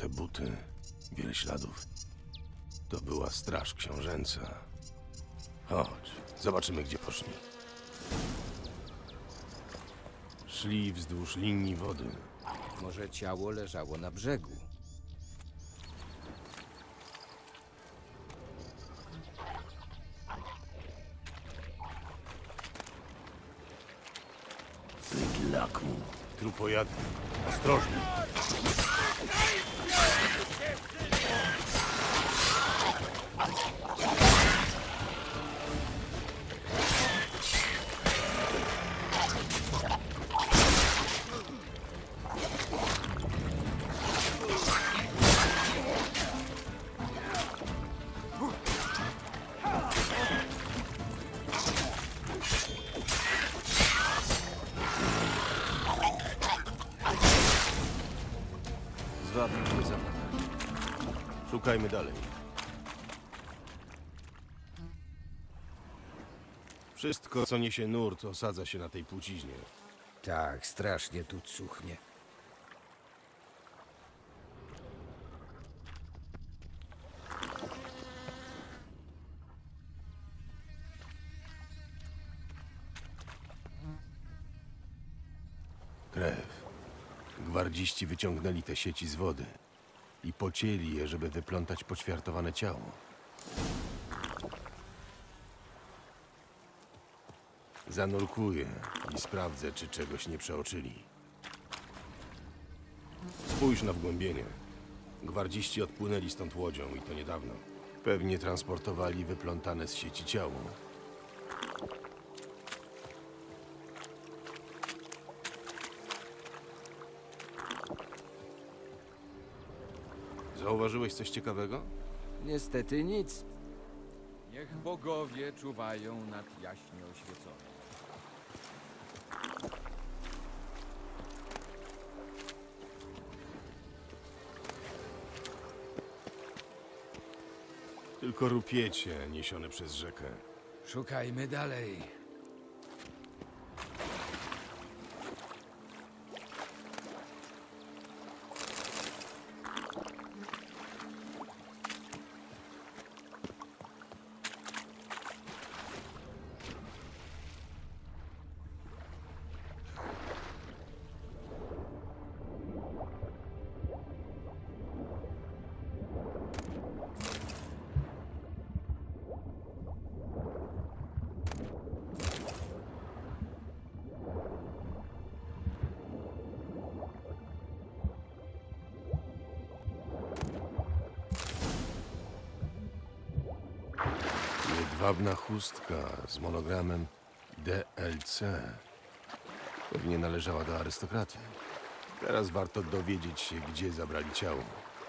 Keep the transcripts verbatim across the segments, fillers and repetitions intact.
te buty, wiele śladów. To była straż książęca. Chodź, zobaczymy, gdzie poszli. Szli wzdłuż linii wody. Może ciało leżało na brzegu. Bydlaku. Trupojady. Ostrożnie. Zwabił zapytać. Szukajmy dalej. Wszystko, co niesie nurt, osadza się na tej płciźnie. Tak, strasznie tu cuchnie. Krew. Gwardziści wyciągnęli te sieci z wody i pocięli je, żeby wyplątać poćwiartowane ciało. Zanurkuję i sprawdzę, czy czegoś nie przeoczyli. Spójrz na wgłębienie. Gwardziści odpłynęli stąd łodzią i to niedawno. Pewnie transportowali wyplątane z sieci ciało. Zauważyłeś coś ciekawego? Niestety nic. Niech bogowie czuwają nad jaśnie oświeconym. Tylko rupiecie niesione przez rzekę. Szukajmy dalej. Jedwabna chustka z monogramem D L C. Pewnie należała do arystokraty. Teraz warto dowiedzieć się, gdzie zabrali ciało.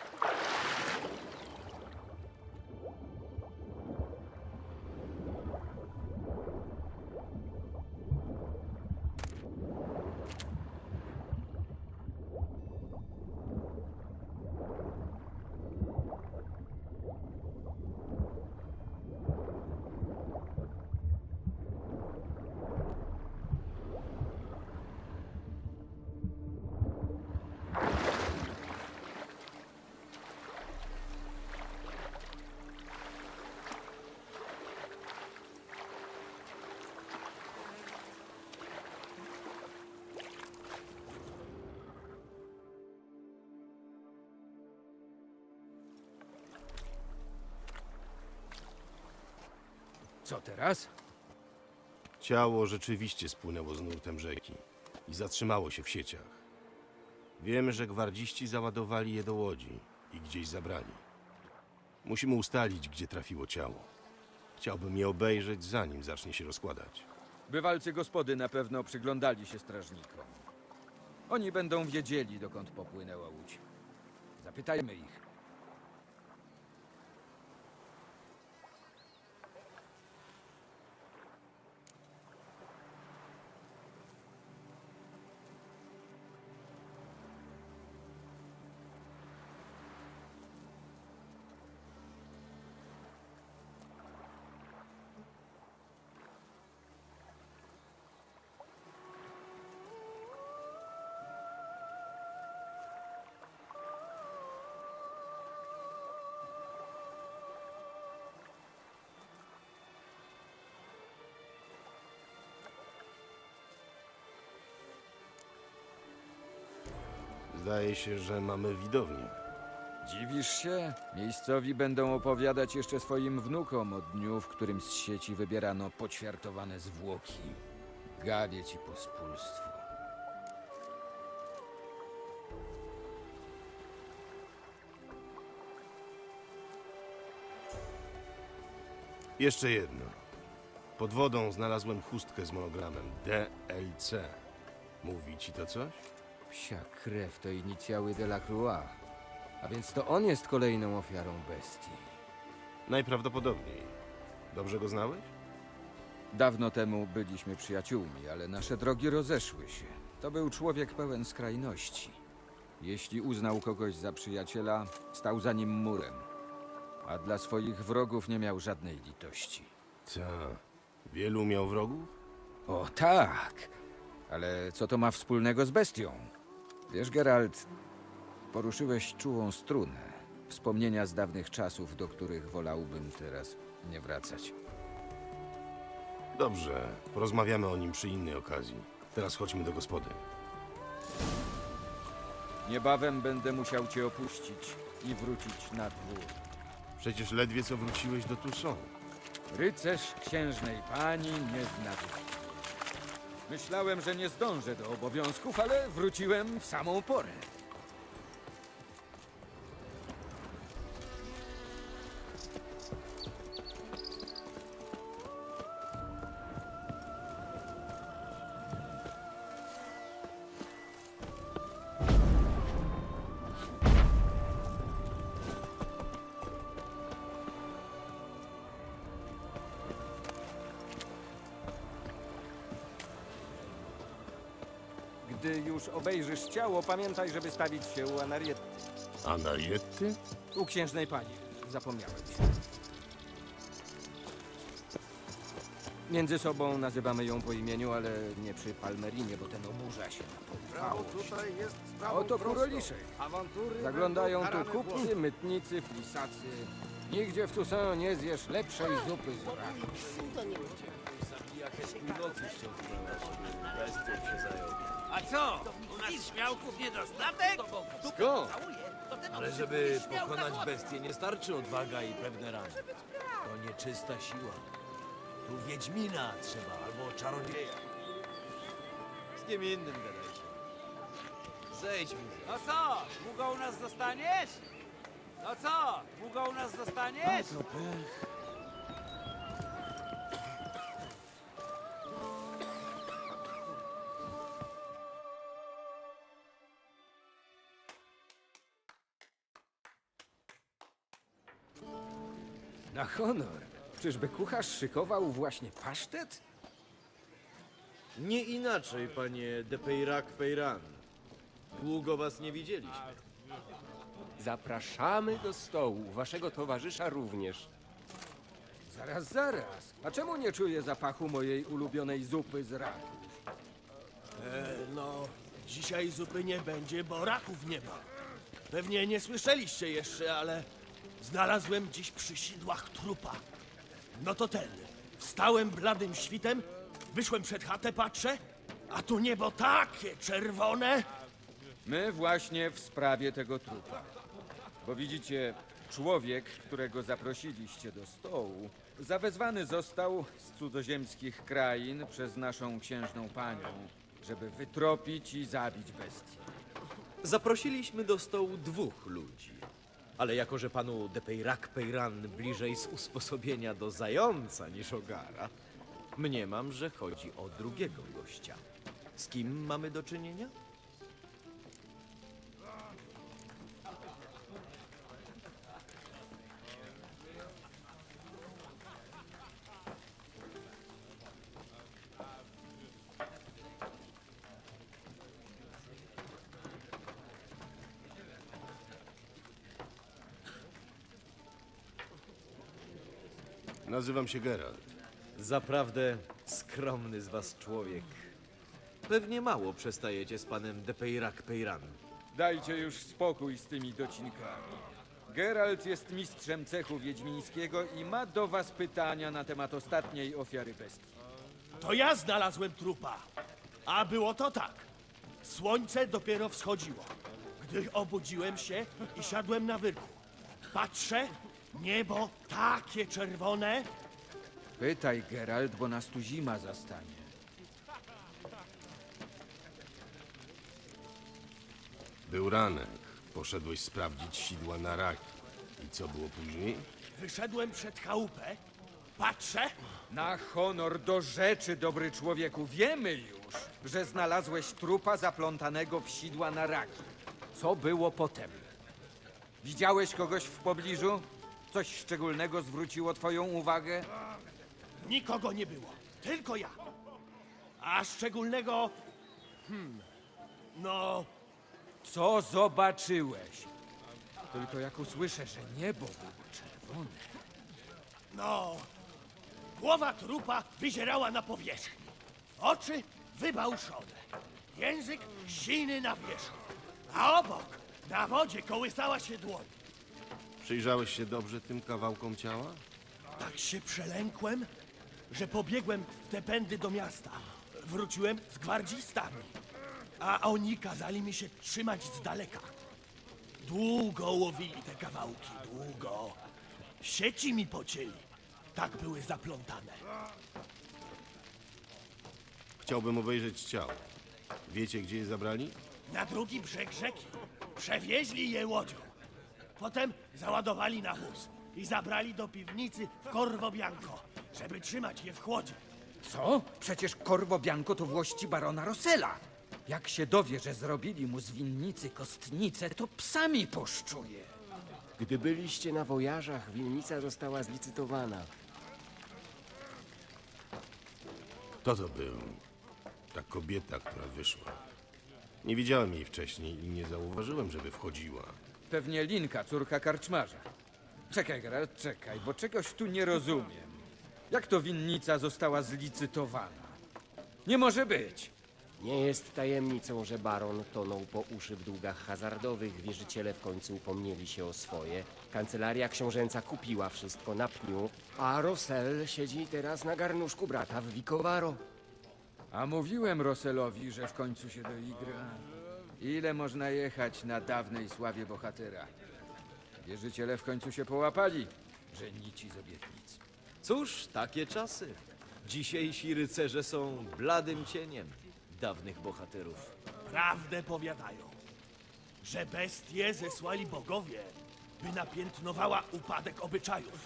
Co teraz? Ciało rzeczywiście spłynęło z nurtem rzeki i zatrzymało się w sieciach. Wiemy, że gwardziści załadowali je do łodzi i gdzieś zabrali. Musimy ustalić, gdzie trafiło ciało. Chciałbym je obejrzeć, zanim zacznie się rozkładać. Bywalcy gospody na pewno przyglądali się strażnikom. Oni będą wiedzieli, dokąd popłynęła łódź. Zapytajmy ich. Zdaje się, że mamy widownię. Dziwisz się? Miejscowi będą opowiadać jeszcze swoim wnukom o dniu, w którym z sieci wybierano poćwiartowane zwłoki. Gawieć i pospólstwo. Jeszcze jedno. Pod wodą znalazłem chustkę z monogramem D L C. Mówi ci to coś? Psia krew to inicjały Delacroix. A więc to on jest kolejną ofiarą bestii. Najprawdopodobniej. Dobrze go znałeś? Dawno temu byliśmy przyjaciółmi, ale nasze drogi rozeszły się. To był człowiek pełen skrajności. Jeśli uznał kogoś za przyjaciela, stał za nim murem. A dla swoich wrogów nie miał żadnej litości. Ta. Wielu miał wrogów? O tak! Ale co to ma wspólnego z bestią? Wiesz, Geralt, poruszyłeś czułą strunę. Wspomnienia z dawnych czasów, do których wolałbym teraz nie wracać. Dobrze. Porozmawiamy o nim przy innej okazji. Teraz chodźmy do gospody. Niebawem będę musiał cię opuścić i wrócić na dwór. Przecież ledwie co wróciłeś do Toussaint. Rycerz księżnej pani nie zna wyboru. Myślałem, że nie zdążę do obowiązków, ale wróciłem w samą porę. Gdy już obejrzysz ciało, pamiętaj, żeby stawić się u Anariety. Anariety? U księżnej pani. Zapomniałem. Między sobą nazywamy ją po imieniu, ale nie przy Palmerinie, bo ten oburza się na podwałość. Tutaj jest Oto kuroliszek. Awantury Zaglądają tu kupcy, mytnicy, flisacy. Nigdzie w Toussaint nie zjesz lepszej zupy z raków. A co? U nas śmiałków niedostatek? Skąd? Ale żeby pokonać bestię, nie starczy odwaga i pewne rany. To nieczysta siła. Tu wiedźmina trzeba, albo czarodzieja. Z kim innym gadajcie. Zejdź mi. No co? Długo u nas zostaniesz? No co? Długo u nas zostaniesz? To pech. Na honor. Czyżby kucharz szykował właśnie pasztet? Nie inaczej, panie de Peyrac-Peyran. Długo was nie widzieliśmy. Zapraszamy do stołu, waszego towarzysza również. Zaraz, zaraz. A czemu nie czuję zapachu mojej ulubionej zupy z raków? E, no, dzisiaj zupy nie będzie, bo raków nie ma. Pewnie nie słyszeliście jeszcze, ale znalazłem dziś przy sidłach trupa. No to ten. Wstałem bladym świtem, wyszłem przed chatę, patrzę, a tu niebo takie czerwone. My właśnie w sprawie tego trupa. Bo widzicie, człowiek, którego zaprosiliście do stołu, zawezwany został z cudzoziemskich krain przez naszą księżną panią, żeby wytropić i zabić bestię. Zaprosiliśmy do stołu dwóch ludzi. Ale jako, że panu de Peyrac-Peyran bliżej z usposobienia do zająca niż ogara, mniemam, że chodzi o drugiego gościa. Z kim mamy do czynienia? Nazywam się Geralt. Zaprawdę skromny z was człowiek. Pewnie mało przestajecie z panem de Peyrac-Peyran. Dajcie już spokój z tymi docinkami. Geralt jest mistrzem cechu wiedźmińskiego i ma do was pytania na temat ostatniej ofiary bestii. To ja znalazłem trupa. A było to tak. Słońce dopiero wschodziło. Gdy obudziłem się i siadłem na wyrku. Patrzę, niebo takie czerwone. Pytaj, Geralt, bo nas tu zima zastanie. Był ranek. Poszedłeś sprawdzić sidła na raki. I co było później? Wyszedłem przed chałupę. Patrzę, Na honor do rzeczy, dobry człowieku, wiemy już, że znalazłeś trupa zaplątanego w sidła na raki. Co było potem? Widziałeś kogoś w pobliżu? Coś szczególnego zwróciło twoją uwagę? nikogo nie było. Tylko ja. A szczególnego... Hmm... No... Co zobaczyłeś? Tylko jak usłyszę, że niebo było czerwone. No... Głowa trupa wyzierała na powierzchni. Oczy wybałszone. Język siny na wierzchu. A obok, na wodzie, kołysała się dłoń. Przyjrzałeś się dobrze tym kawałkom ciała? Tak się przelękłem, że pobiegłem w te pędy do miasta. Wróciłem z gwardzistami. A oni kazali mi się trzymać z daleka. Długo łowili te kawałki, długo. Sieci mi pocięli. Tak były zaplątane. Chciałbym obejrzeć ciało. Wiecie, gdzie je zabrali? Na drugi brzeg rzeki. Przewieźli je łodzią. Potem załadowali na wóz i zabrali do piwnicy w Corvo Bianco, żeby trzymać je w chłodzie. Co? Przecież Corvo Bianco to włości barona Rossella. Jak się dowie, że zrobili mu z winnicy kostnicę, to psami poszczuje. Gdy byliście na wojażach, winnica została zlicytowana. Kto to był? Ta kobieta, która wyszła. Nie widziałem jej wcześniej i nie zauważyłem, żeby wchodziła. Pewnie Linka, córka karczmarza. Czekaj, Geralt, czekaj, bo czegoś tu nie rozumiem. Jak to winnica została zlicytowana? Nie może być! Nie jest tajemnicą, że baron tonął po uszy w długach hazardowych, wierzyciele w końcu upomnieli się o swoje, kancelaria książęca kupiła wszystko na pniu, a Rossell siedzi teraz na garnuszku brata w Vicovaro. A mówiłem Rossellowi, że w końcu się doigra. Ile można jechać na dawnej sławie bohatera? Wierzyciele w końcu się połapali, że nici z obietnic. Cóż, takie czasy. Dzisiejsi rycerze są bladym cieniem dawnych bohaterów. Prawdę powiadają, że bestie zesłali bogowie, by napiętnowała upadek obyczajów.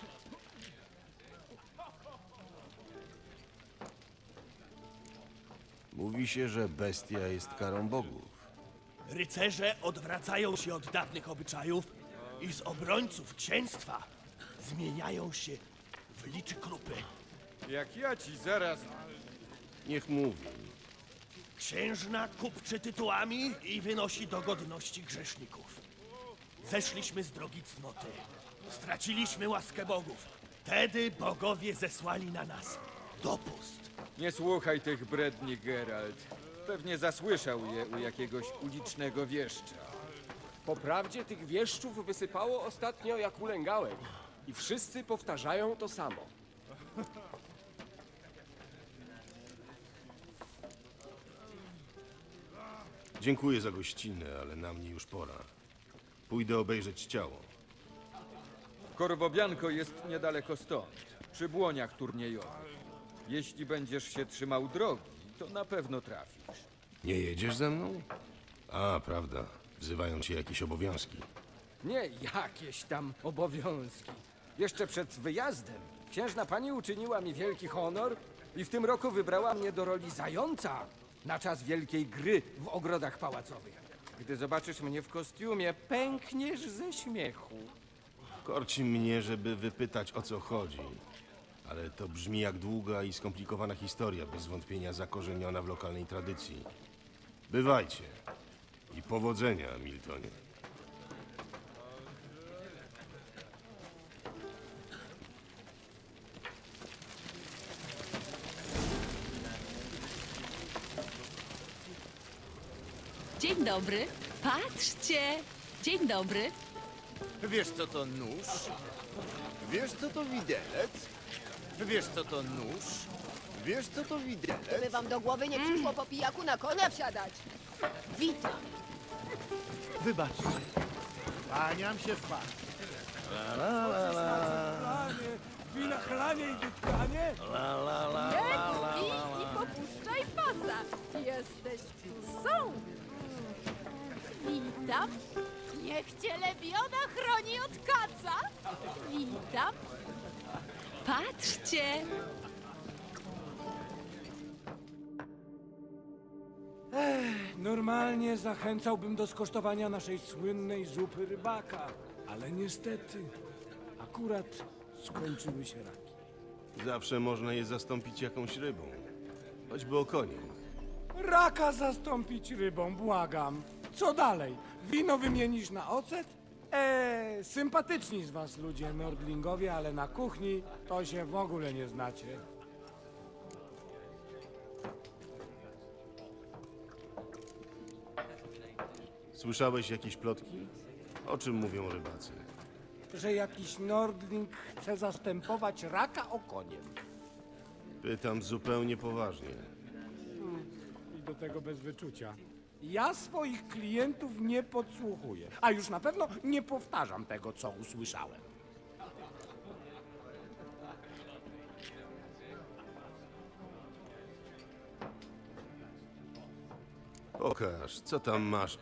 Mówi się, że bestia jest karą bogów. Rycerze odwracają się od dawnych obyczajów i z obrońców księstwa zmieniają się w liczy krupy. Jak ja ci zaraz... Niech mówi. Księżna kupczy tytułami i wynosi do godności grzeszników. Zeszliśmy z drogi cnoty. Straciliśmy łaskę bogów. Wtedy bogowie zesłali na nas dopust. Nie słuchaj tych bredni, Geralt. Pewnie zasłyszał je u jakiegoś ulicznego wieszcza. Po prawdzie tych wieszczów wysypało ostatnio jak ulęgałem i wszyscy powtarzają to samo. Dziękuję za gościnę, ale na mnie już pora. Pójdę obejrzeć ciało. Corvo Bianco jest niedaleko stąd, przy błoniach turniejowych. Jeśli będziesz się trzymał drogi, to na pewno trafisz. Nie jedziesz ze mną? A, prawda. Wzywają cię jakieś obowiązki. Nie jakieś tam obowiązki. Jeszcze przed wyjazdem księżna pani uczyniła mi wielki honor i w tym roku wybrała mnie do roli zająca na czas wielkiej gry w ogrodach pałacowych. Gdy zobaczysz mnie w kostiumie, pękniesz ze śmiechu. Korci mnie, żeby wypytać, o co chodzi. Ale to brzmi jak długa i skomplikowana historia, bez wątpienia zakorzeniona w lokalnej tradycji. Bywajcie. I powodzenia, Miltonie. Dzień dobry. Patrzcie. Dzień dobry. Wiesz co to nóż? Wiesz co to widelec? Wiesz co to nóż? Wiesz co to widelec? By wam do głowy nie przyszło po pijaku na konia wsiadać. Witam. Wybaczcie. Kłaniam się w pas. Winachlanie i wytkanie? Jedz, pij i popuszczaj pasa. Jesteś psą. Witam. Niech cię lebiona chroni od kaca. Witam. Patrzcie! Normalnie zachęcałbym do skosztowania naszej słynnej zupy rybaka, ale niestety akurat skończyły się raki. Zawsze można je zastąpić jakąś rybą. Choćby okoniem. Raka zastąpić rybą, błagam. Co dalej? Wino wymienisz na ocet? Eee, sympatyczni z was ludzie nordlingowie, ale na kuchni to się w ogóle nie znacie. Słyszałeś jakieś plotki? O czym mówią rybacy? Że jakiś nordling chce zastępować raka okoniem. Pytam zupełnie poważnie. I do tego bez wyczucia. Ja swoich klientów nie podsłuchuję, a już na pewno nie powtarzam tego, co usłyszałem. Pokaż, co tam masz.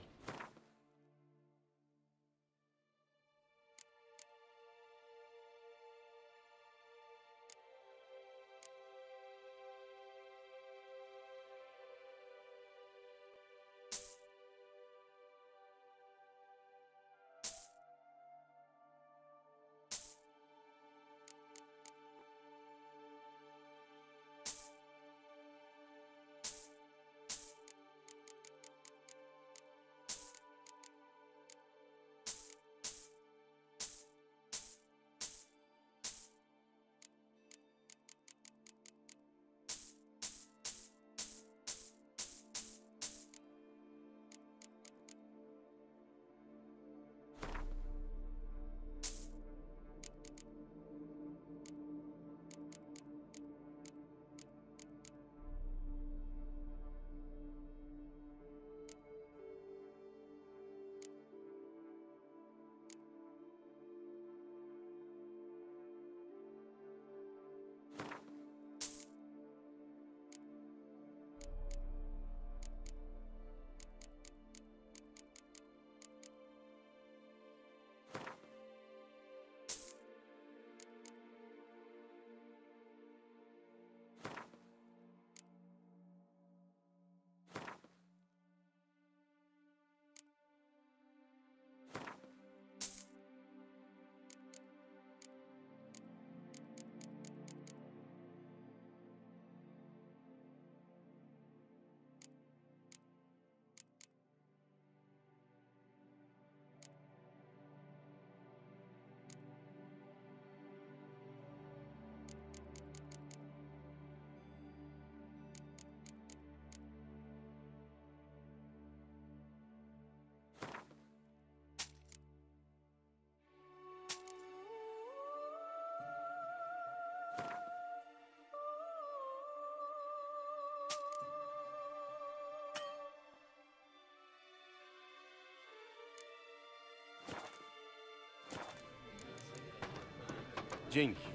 Dzięki.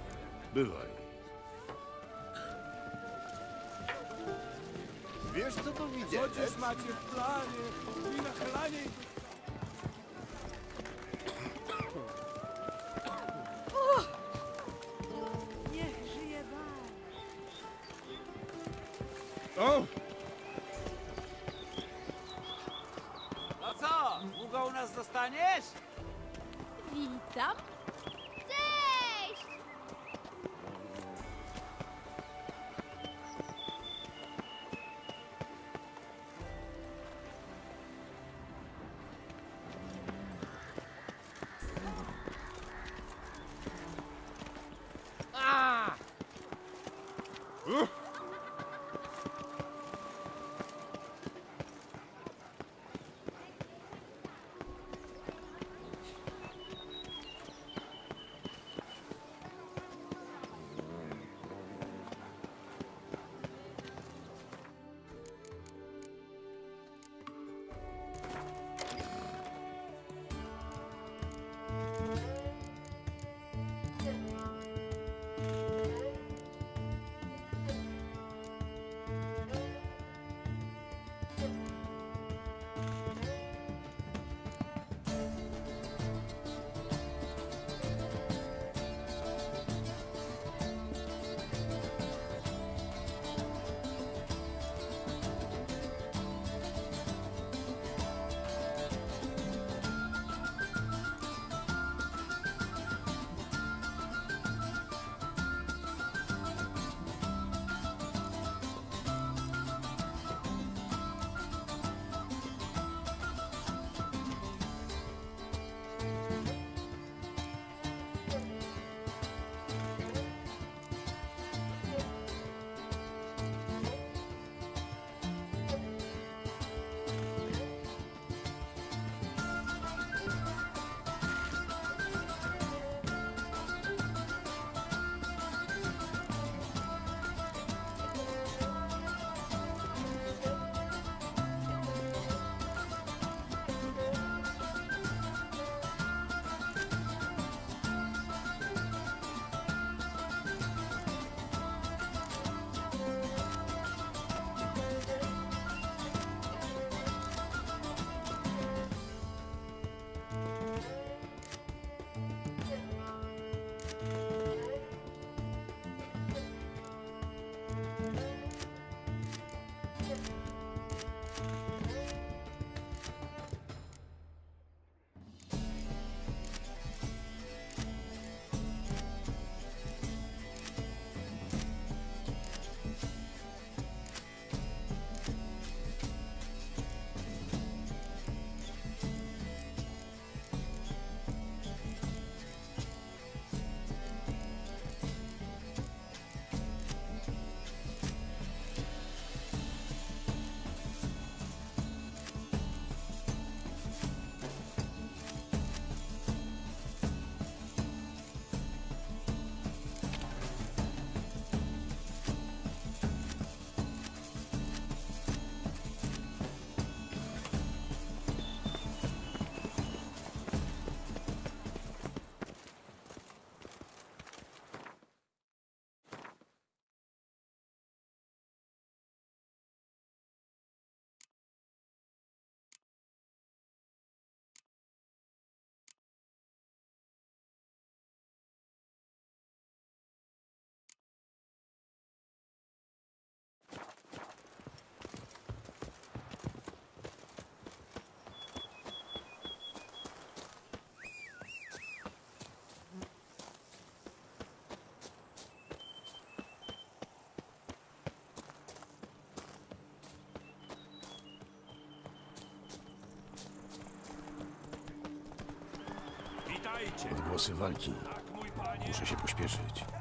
Bywaj. Wiesz, co to widzę? Co dziś macie w planie? Winachlanie i Niech żyje bar. O! No co, długo u nas zostaniesz? Witam. Cześć! Odgłosy walki. Muszę się pośpieszyć.